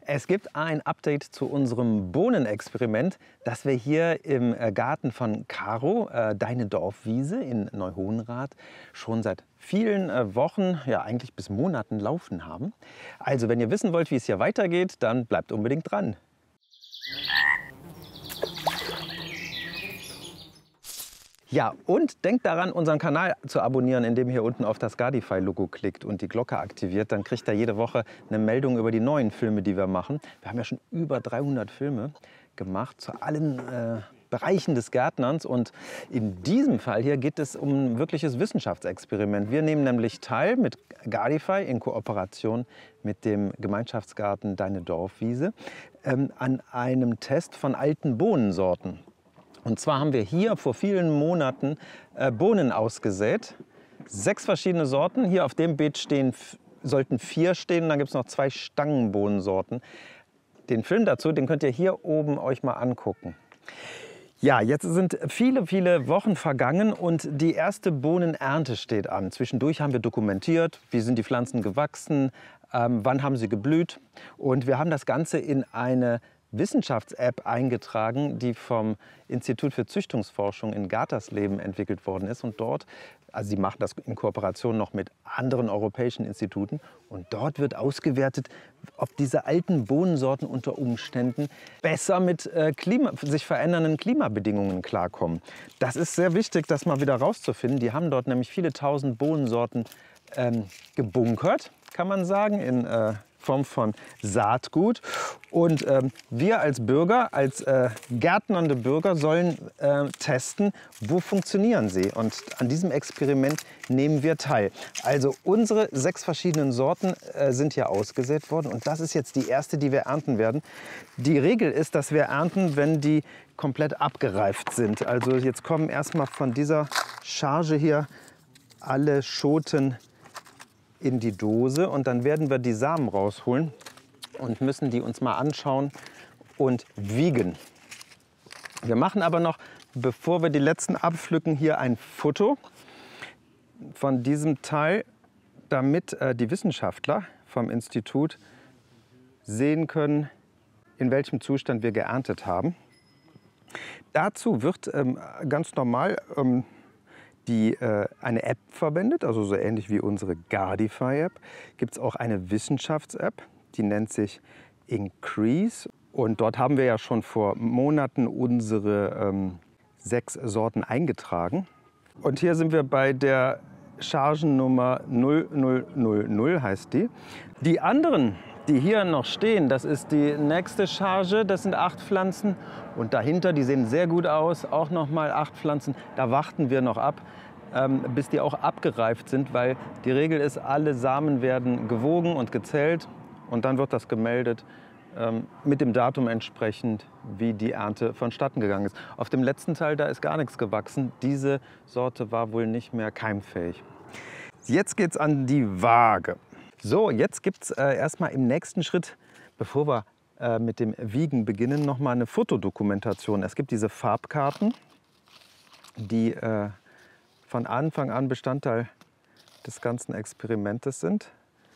Es gibt ein Update zu unserem Bohnenexperiment, das wir hier im Garten von Caro, deine Dorfwiese in Neuhohenrath, schon seit vielen Wochen, ja eigentlich bis Monaten laufen haben. Also wenn ihr wissen wollt, wie es hier weitergeht, dann bleibt unbedingt dran. Ja, und denkt daran, unseren Kanal zu abonnieren, indem ihr hier unten auf das Gardify-Logo klickt und die Glocke aktiviert. Dann kriegt ihr jede Woche eine Meldung über die neuen Filme, die wir machen. Wir haben ja schon über 300 Filme gemacht zu allen Bereichen des Gärtnerns. Und in diesem Fall hier geht es um ein wirkliches Wissenschaftsexperiment. Wir nehmen nämlich teil mit Gardify in Kooperation mit dem Gemeinschaftsgarten Deine Dorfwiese an einem Test von alten Bohnensorten. Und zwar haben wir hier vor vielen Monaten Bohnen ausgesät. 6 verschiedene Sorten. Hier auf dem Beet sollten 4 stehen. Dann gibt es noch 2 Stangenbohnensorten. Den Film dazu, den könnt ihr hier oben euch mal angucken. Ja, jetzt sind viele Wochen vergangen und die erste Bohnenernte steht an. Zwischendurch haben wir dokumentiert, wie sind die Pflanzen gewachsen, wann haben sie geblüht. Und wir haben das Ganze in eine Wissenschafts-App eingetragen, die vom Institut für Züchtungsforschung in Gatersleben entwickelt worden ist. Und dort, also sie machen das in Kooperation noch mit anderen europäischen Instituten, und dort wird ausgewertet, ob diese alten Bohnensorten unter Umständen besser mit sich verändernden Klimabedingungen klarkommen. Das ist sehr wichtig, das mal wieder rauszufinden. Die haben dort nämlich viele tausend Bohnensorten gebunkert, kann man sagen, in Form von Saatgut. Und wir als Bürger, als gärtnernde Bürger sollen testen, wo funktionieren sie. Und an diesem Experiment nehmen wir teil. Also unsere 6 verschiedenen Sorten sind hier ausgesät worden. Und das ist jetzt die erste, die wir ernten werden. Die Regel ist, dass wir ernten, wenn die komplett abgereift sind. Also jetzt kommen erstmal von dieser Charge hier alle Schoten in die Dose, und dann werden wir die Samen rausholen und müssen die uns mal anschauen und wiegen. Wir machen aber noch, bevor wir die letzten abpflücken, hier ein Foto von diesem Teil, damit die Wissenschaftler vom Institut sehen können, in welchem Zustand wir geerntet haben. Dazu wird ganz normal eine App verwendet, also so ähnlich wie unsere Gardify-App. Gibt es auch eine Wissenschafts-App, die nennt sich Increase. Und dort haben wir ja schon vor Monaten unsere 6 Sorten eingetragen. Und hier sind wir bei der Chargennummer 0000, heißt die. Die anderen, die hier noch stehen, das ist die nächste Charge, das sind 8 Pflanzen. Und dahinter, die sehen sehr gut aus, auch noch mal 8 Pflanzen. Da warten wir noch ab, bis die auch abgereift sind, weil die Regel ist, alle Samen werden gewogen und gezählt. Und dann wird das gemeldet mit dem Datum entsprechend, wie die Ernte vonstatten gegangen ist. Auf dem letzten Teil, da ist gar nichts gewachsen. Diese Sorte war wohl nicht mehr keimfähig. Jetzt geht's an die Waage. So, jetzt gibt es erstmal im nächsten Schritt, bevor wir mit dem Wiegen beginnen, noch mal eine Fotodokumentation. Es gibt diese Farbkarten, die von Anfang an Bestandteil des ganzen Experimentes sind.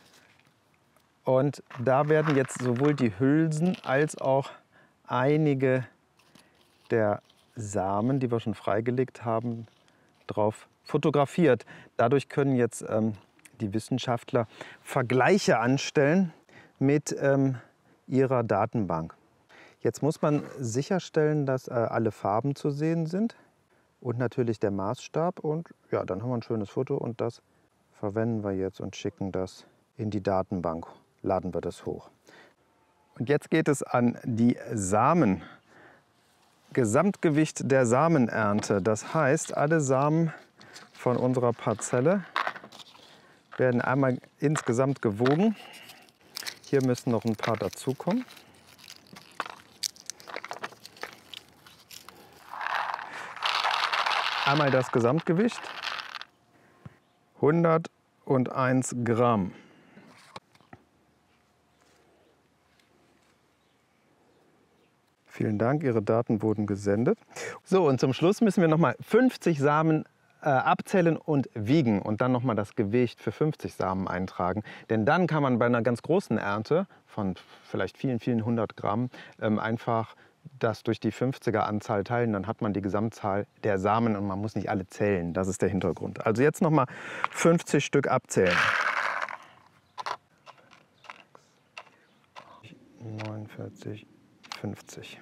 Und da werden jetzt sowohl die Hülsen als auch einige der Samen, die wir schon freigelegt haben, drauf fotografiert. Dadurch können jetzt die Wissenschaftler Vergleiche anstellen mit ihrer Datenbank. Jetzt muss man sicherstellen, dass alle Farben zu sehen sind und natürlich der Maßstab. Und ja, dann haben wir ein schönes Foto, und das verwenden wir jetzt und schicken das in die Datenbank. Laden wir das hoch. Und jetzt geht es an die Samen. Gesamtgewicht der Samenernte. Das heißt, alle Samen von unserer Parzelle werden einmal insgesamt gewogen. Hier müssen noch ein paar dazukommen. Einmal das Gesamtgewicht, 101 Gramm. Vielen Dank, Ihre Daten wurden gesendet. So, und zum Schluss müssen wir noch mal 50 Samen abzählen und wiegen und dann nochmal das Gewicht für 50 Samen eintragen. Denn dann kann man bei einer ganz großen Ernte von vielleicht vielen, vielen 100 Gramm einfach das durch die 50er Anzahl teilen. Dann hat man die Gesamtzahl der Samen und man muss nicht alle zählen. Das ist der Hintergrund. Also jetzt nochmal 50 Stück abzählen. 49, 50.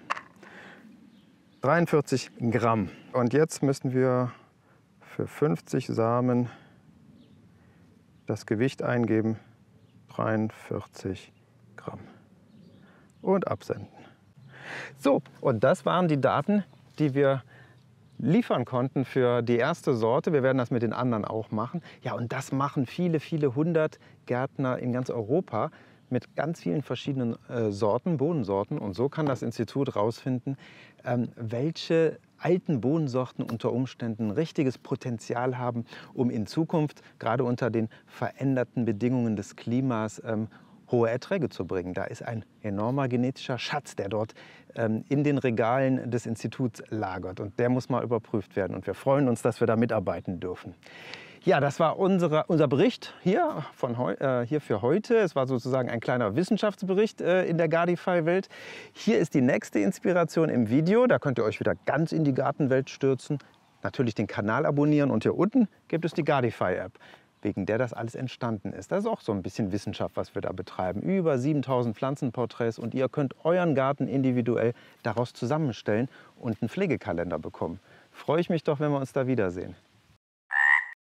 43 Gramm. Und jetzt müssen wir für 50 Samen das Gewicht eingeben, 43 Gramm. Und absenden. So, und das waren die Daten, die wir liefern konnten für die erste Sorte. Wir werden das mit den anderen auch machen. Ja, und das machen viele, viele hundert Gärtner in ganz Europa mit ganz vielen verschiedenen Sorten, Bohnensorten. Und so kann das Institut herausfinden, welche alten Bohnensorten unter Umständen richtiges Potenzial haben, um in Zukunft, gerade unter den veränderten Bedingungen des Klimas, hohe Erträge zu bringen. Da ist ein enormer genetischer Schatz, der dort in den Regalen des Instituts lagert. Und der muss mal überprüft werden. Und wir freuen uns, dass wir da mitarbeiten dürfen. Ja, das war unser Bericht hier für heute. Es war sozusagen ein kleiner Wissenschaftsbericht in der Gardify-Welt. Hier ist die nächste Inspiration im Video. Da könnt ihr euch wieder ganz in die Gartenwelt stürzen. Natürlich den Kanal abonnieren und hier unten gibt es die Gardify-App, wegen der das alles entstanden ist. Das ist auch so ein bisschen Wissenschaft, was wir da betreiben. Über 7000 Pflanzenporträts und ihr könnt euren Garten individuell daraus zusammenstellen und einen Pflegekalender bekommen. Freue ich mich doch, wenn wir uns da wiedersehen.